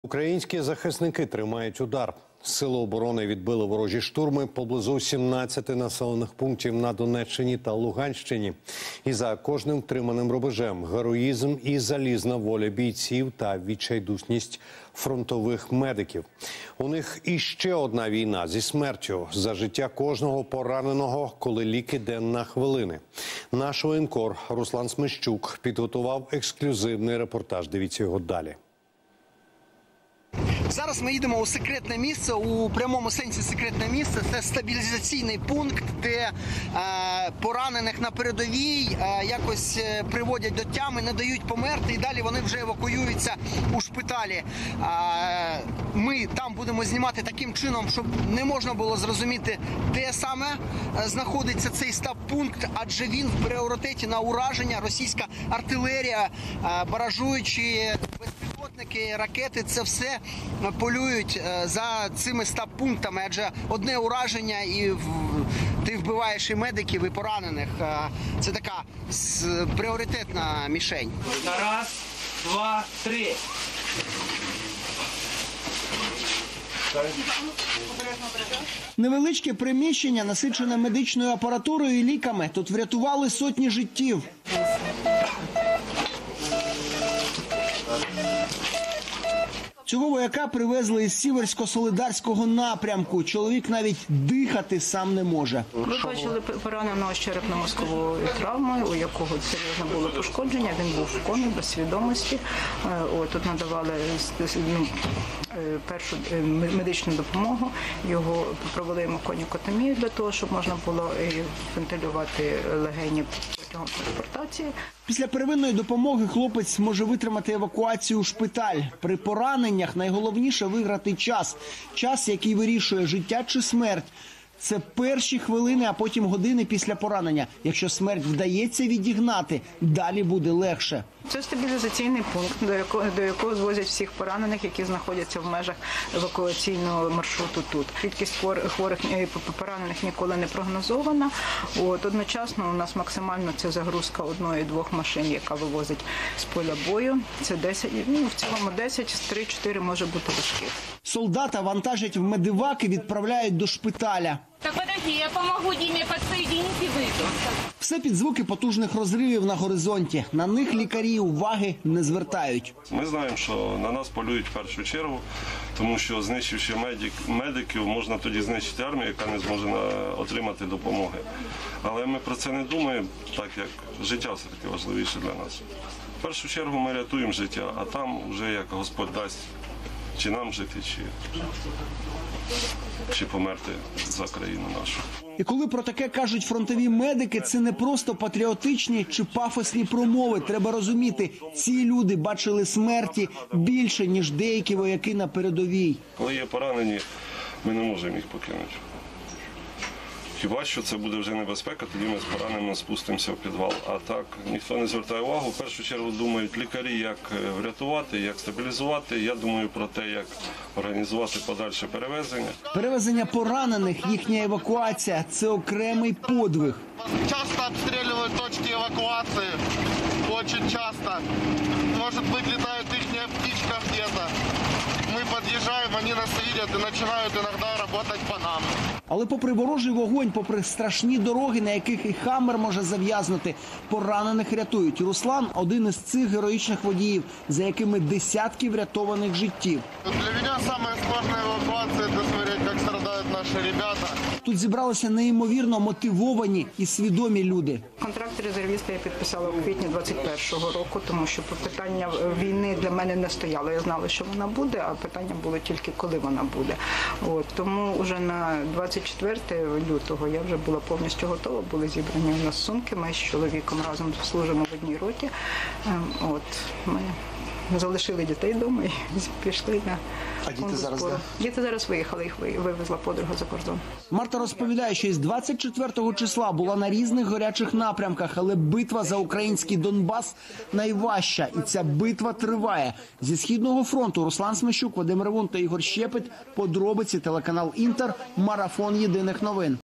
Українські захисники тримають удар. Сили оборони відбили ворожі штурми поблизу 17 населених пунктів на Донеччині та Луганщині. І за кожним втриманим рубежем героїзм і залізна воля бійців та відчайдушність фронтових медиків. У них іще одна війна зі смертю за життя кожного пораненого, коли лік іде на хвилини. Наш воєнкор Руслан Смещук підготував ексклюзивний репортаж. Дивіться його далі. Зараз ми їдемо у секретне місце, у прямому сенсі секретне місце. Це стабілізаційний пункт, де поранених на передовій якось приводять до тями, не дають померти і далі вони вже евакуюються у шпиталі. Ми там будемо знімати таким чином, щоб не можна було зрозуміти, де саме знаходиться цей стаб-пункт, адже він в пріоритеті на ураження. Російська артилерія, баражуючі безпілотники, ракети – це все полюють за цими стаб-пунктами, адже одне ураження і ти вбиваєш і медиків, і поранених. Це така пріоритетна мішень. Раз, два, три. Невеличке приміщення, насичене медичною апаратурою і ліками. Тут врятували сотні життів. Цього вояка привезли із Сіверсько-Солидарського напрямку. Чоловік навіть дихати сам не може. Ви бачили пораненого з черепно-мозковою травмою, у якого серйозне було пошкодження. Він був в комі, без свідомості. Тут надавали першу медичну допомогу. Його провели конікотомію для того, щоб можна було вентилювати легені протягом транспортації. Після первинної допомоги хлопець може витримати евакуацію у шпиталь. При пораненнях найголовніше виграти час. Час, який вирішує життя чи смерть. Це перші хвилини, а потім години після поранення. Якщо смерть вдається відігнати, далі буде легше. Це стабілізаційний пункт, до якого звозять всіх поранених, які знаходяться в межах евакуаційного маршруту тут. Кількість хворих поранених ніколи не прогнозована. Одночасно у нас максимально це загрузка 1-2 машин, яка вивозить з поля бою. Це 10, в цілому 10, 3-4 може бути важких. Солдата вантажать в медивак і відправляють до шпиталя. Так подожди, я помогу Диме подсоединить и выйду. Все під звуки потужних розривів на горизонті. На них лікарі уваги не звертають. Ми знаємо, що на нас полюють в першу чергу, тому що знищивши медиків, можна тоді знищити армію, яка не зможе отримати допомоги. Але ми про це не думаємо, так як життя все-таки важливіше для нас. В першу чергу ми рятуємо життя, а там вже як Господь дасть, чи нам жити, чи померти за країну нашу. І коли про таке кажуть фронтові медики, це не просто патріотичні чи пафосні промови. Треба розуміти, ці люди бачили смерті більше, ніж деякі вояки на передовій. Коли є поранені, ми не можемо їх покинути. Хіба що це буде вже небезпека, тоді ми з пораненими спустимося в підвал. А так ніхто не звертає увагу. В першу чергу думають лікарі, як врятувати, як стабілізувати. Я думаю про те, як організувати подальше перевезення. Перевезення поранених, їхня евакуація – це окремий подвиг. Часто обстрілюють точки евакуації, дуже часто. Може вилітає їхня птичка где-то. Ми під'їжджаємо, вони нас бачать і починають іноді працювати по нам. Але попри ворожий вогонь, попри страшні дороги, на яких і «Хаммер» може зав'язнути, поранених рятують. Руслан – один із цих героїчних водіїв, за якими десятки врятованих життів. Для мене найскладніша евакуація – це смотрети, як страждають наші хлопці. Тут зібралися неймовірно мотивовані і свідомі люди. Контракт резервіста я підписала у квітні 21-го року, тому що питання війни для мене не стояло. Я знала, що вона буде, а питання було тільки, коли вона буде. Тому вже на 24 лютого я вже була повністю готова, були зібрані у нас сумки, ми з чоловіком разом служимо в одній роті. Ми залишили дітей вдома і пішли на фонд збору. Діти зараз виїхали, їх вивезла подруга за кордон. Марта розповідає, що із 24 числа була на різних гарячих напрямках, але битва за український Донбас найважча. І ця битва триває. Зі Східного фронту Руслан Смещук, Вадим Ревун та Ігор Щепет. Подробиці, телеканал «Інтер», марафон єдиних новин.